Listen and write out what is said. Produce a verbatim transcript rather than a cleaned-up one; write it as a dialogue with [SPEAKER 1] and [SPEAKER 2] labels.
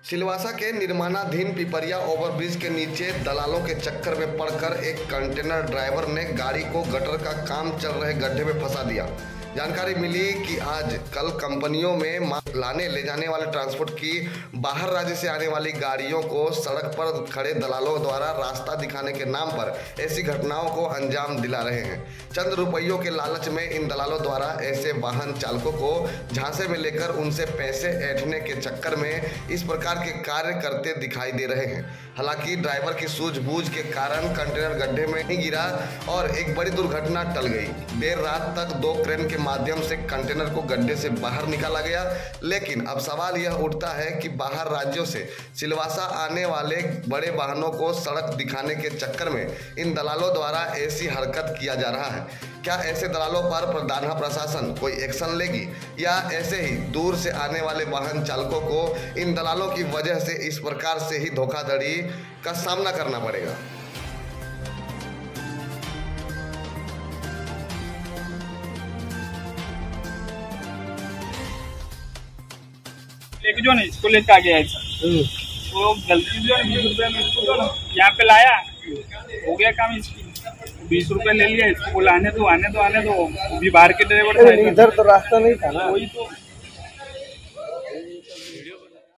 [SPEAKER 1] सिलवासा के निर्माणाधीन पिपरिया ओवरब्रिज के नीचे दलालों के चक्कर में पड़कर एक कंटेनर ड्राइवर ने गाड़ी को गटर का काम चल रहे गड्ढे में फंसा दिया। जानकारी मिली कि आज कल कंपनियों में माल लाने ले जाने वाले ट्रांसपोर्ट की बाहर राज्य से आने वाली गाड़ियों को सड़क पर खड़े दलालों द्वारा रास्ता दिखाने के नाम पर ऐसी घटनाओं को अंजाम दिला रहे हैं। चंद रुपयों के लालच में इन दलालों द्वारा ऐसे वाहन चालकों को झांसे में लेकर उनसे पैसे ऐंठने के चक्कर में इस प्रकार के कार्य करते दिखाई दे रहे हैं। हालांकि ड्राइवर की सूझबूझ के कारण कंटेनर गड्ढे में नहीं गिरा और एक बड़ी दुर्घटना टल गई। देर रात तक दो क्रेन के माध्यम से कंटेनर को गड्ढे से बाहर निकाला गया। लेकिन अब सवाल यह उठता है कि बाहर राज्यों से सिलवासा आने वाले बड़े वाहनों को सड़क दिखाने के चक्कर में इन दलालों द्वारा ऐसी हरकत किया जा रहा है। क्या ऐसे दलालों पर प्रधान प्रशासन कोई एक्शन लेगी या ऐसे ही दूर से आने वाले वाहन चालकों को इन दलालों की वजह से इस प्रकार से ही धोखाधड़ी का सामना करना पड़ेगा?
[SPEAKER 2] लेके जो ना इसको लेके आ गया है वो गलती जो है बीस रुपए में इसको जो ना यहाँ पे लाया हो गया काम। इसकी बीस रुपए ले लिया, इसको बोला आने दो आने दो आने दो। अभी बाहर के ड्राइवर था,
[SPEAKER 3] इधर तो रास्ता नहीं था ना,
[SPEAKER 2] वही तो